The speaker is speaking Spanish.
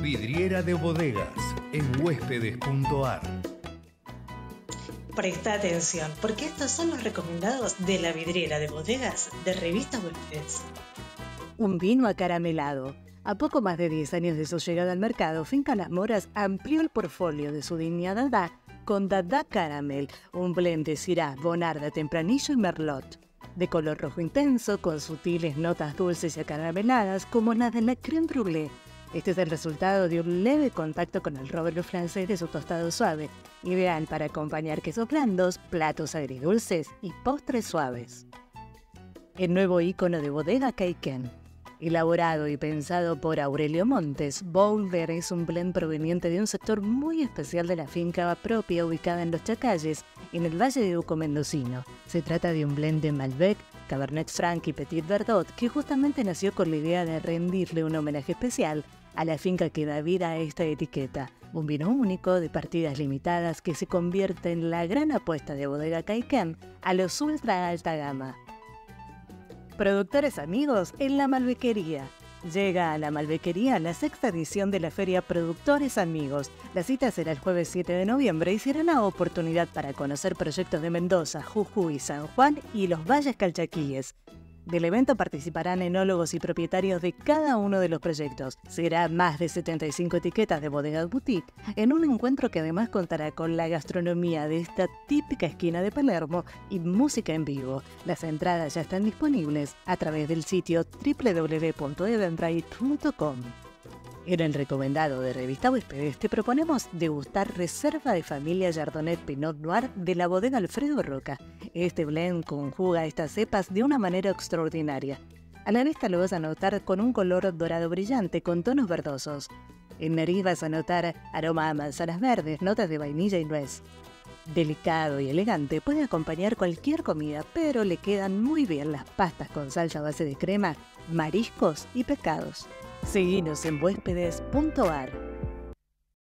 Vidriera de bodegas en huéspedes.ar. Presta atención, porque estos son los recomendados de la vidriera de bodegas de Revista Huéspedes. Un vino acaramelado. A poco más de 10 años de su llegada al mercado, Finca Las Moras amplió el portfolio de su línea Dada con Dada Caramel, un blend de Syrah, Bonarda, Tempranillo y Merlot. De color rojo intenso, con sutiles notas dulces y acarameladas, como las de la crème brûlée. Este es el resultado de un leve contacto con el roble francés de su tostado suave, ideal para acompañar quesos blandos, platos agridulces y postres suaves. El nuevo ícono de bodega Caiquén. Elaborado y pensado por Aurelio Montes, Boulder es un blend proveniente de un sector muy especial de la finca propia ubicada en Los Chacalles, en el Valle de Uco Mendocino. Se trata de un blend de Malbec, Cabernet Franc y Petit Verdot que justamente nació con la idea de rendirle un homenaje especial a la finca que da vida a esta etiqueta. Un vino único de partidas limitadas que se convierte en la gran apuesta de Bodega Caiquén a los ultra alta gama. Productores amigos en la Malbequería. Llega a la Malbequería la sexta edición de la Feria Productores Amigos. La cita será el jueves 7 de noviembre y será una oportunidad para conocer proyectos de Mendoza, Jujuy, San Juan y los Valles Calchaquíes. Del evento participarán enólogos y propietarios de cada uno de los proyectos. Será más de 75 etiquetas de bodegas boutique en un encuentro que además contará con la gastronomía de esta típica esquina de Palermo y música en vivo. Las entradas ya están disponibles a través del sitio www.eventbrite.com. En el recomendado de Revista Huéspedes te proponemos degustar Reserva de Familia Chardonnay Pinot Noir de la bodega Alfredo Roca. Este blend conjuga estas cepas de una manera extraordinaria. A la vista lo vas a notar con un color dorado brillante con tonos verdosos. En nariz vas a notar aroma a manzanas verdes, notas de vainilla y nuez. Delicado y elegante, puede acompañar cualquier comida, pero le quedan muy bien las pastas con salsa a base de crema, mariscos y pescados. Seguinos en huéspedes.ar.